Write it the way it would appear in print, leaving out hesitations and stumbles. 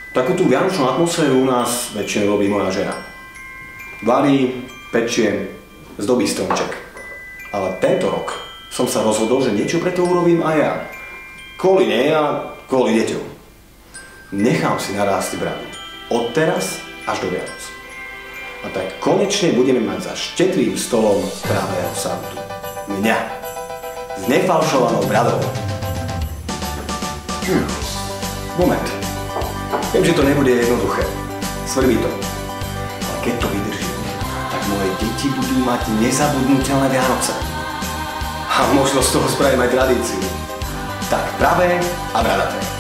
Takú tú vianočnú atmosféru u nás väčšinou robí moja žena. Varí, pečie, zdobí stromček. Ale tento rok som sa rozhodol, že niečo preto urobím aj ja. Kvôli nej a kvôli deťom. Nechám si narásť bradu. Od teraz až do Vianoc. A tak konečne budeme mať za štedrým stolom pravého Santu. Mňa. S nefalšovanou bradou. Moment. Viem, že to nebude jednoduché. Svrbí to. Ale keď to vydržím, tak moje deti budú mať nezabudnutelné Vianoce. A možno z toho spravím aj tradíciu. Tak pravé a bradaté.